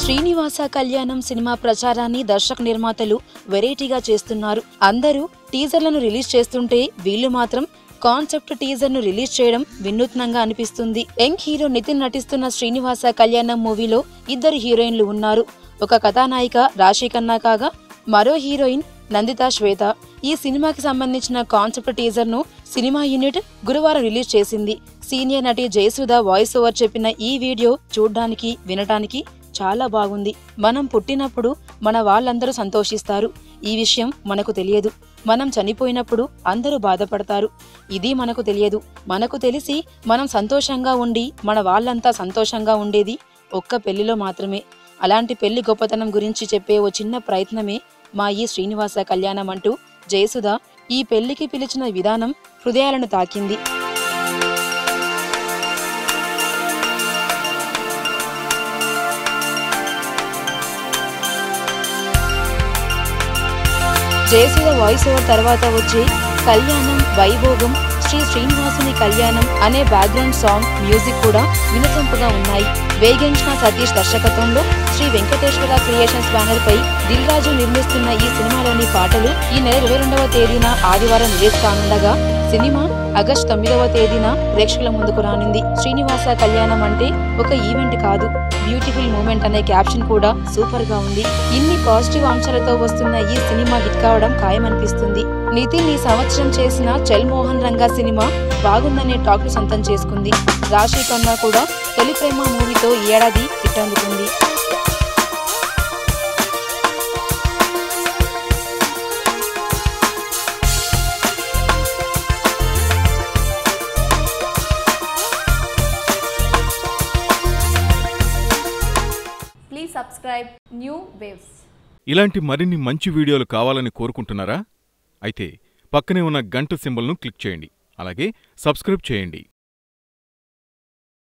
Srinivasa Kalyanam cinema ప్రచారాన్ని దర్శక నిర్మాతలు వెరైటీగా చేస్తున్నారు. అందరూ టీజర్లను రిలీజ్ చేస్తుంటే వీళ్ళు మాత్రం కాన్సెప్ట్ టీజర్ ను రిలీజ్ చేయడం వినూత్నంగా అనిపిస్తుంది. యంగ్ హీరో నితిన్ నటిస్తున్న శ్రీనివాస కళ్యాణం మూవీలో ఇద్దరు హీరోయిన్లు ఉన్నారు. ఒక కథానాయిక రాశి ఖన్నా కాగా మరో హీరోయిన్ నందిత శ్వేత. ఈ సినిమాకి సంబంధించిన కాన్సెప్ట్ టీజర్ ను సినిమా యూనిట్ గురువారం రిలీజ్ చేసింది. సీనియర్ నటి జయసుధ వాయిస్ ఓవర్ చెప్పిన ఈ వీడియో చూడ్డానికి వినటానికి చాలా బాగుంది. మనం పుట్టినప్పుడు మన వాళ్ళందరూ సంతోషిస్తారు. ఈ విషయం మనకు తెలియదు. మనం చనిపోయినప్పుడు అందరూ బాధపడతారు. ఇది మనకు తెలియదు. మనకు తెలిసి మనం సంతోషంగా ఉండి మన వాళ్ళంతా సంతోషంగా ఉండేది ఒక్క పెళ్లిలో మాత్రమే. అలాంటి పెళ్లి గొప్పతనం గురించి చెప్పే ఓ చిన్న ప్రయత్నమే మా ఈ శ్రీనివాస కళ్యాణం అంటూ జయసుధ ఈ పెళ్లికి పిలిచిన విధానం హృదయాలను తాకింది. జయసుధ వాయిస్ ఓవర్ తర్వాత వచ్చే కళ్యాణం వైభోగం శ్రీ శ్రీనివాసుని కళ్యాణం అనే బ్యాక్గ్రౌండ్ సాంగ్ మ్యూజిక్ కూడా వినసొంపుగా ఉన్నాయి. వేగంచిన సతీష్ దర్శకత్వంలో శ్రీ వెంకటేశ్వర క్రియేషన్స్ బ్యానర్ పై దిల్ రాజు నిర్మిస్తున్న ఈ సినిమాలోని పాటలు ఈ నెల 22వ తేదీన ఆదివారం రిలీజ్ కానుండగా సినిమా ఆగస్టు 9వ తేదీన ప్రేక్షకుల ముందుకు రానుంది. శ్రీనివాస కళ్యాణం అంటే ఒక ఈవెంట్ కాదు, బ్యూటిఫుల్ మూమెంట్ అనే క్యాప్షన్ కూడా సూపర్ గా ఉంది. ఇన్ని పాజిటివ్ అంశాలతో వస్తున్న ఈ సినిమా హిట్ కావడం ఖాయమనిపిస్తుంది. నితిన్ ఈ సంవత్సరం చేసిన చల్ మోహన్ రంగా సినిమా బాగుందనే టాక్ ను సొంతం చేసుకుంది. రాశి ఖన్నా కూడా తొలి ప్రేమ మూవీతో ఈ ఏడాది హిట్ అందుకుంది. Please subscribe New Waves. ఇలాంటి మరిన్ని మంచి వీడియోలు కావాలని కోరుకుంటున్నారా? అయితే పక్కనే ఉన్న గంట సింబల్ను క్లిక్ చేయండి. అలాగే సబ్స్క్రైబ్ చేయండి.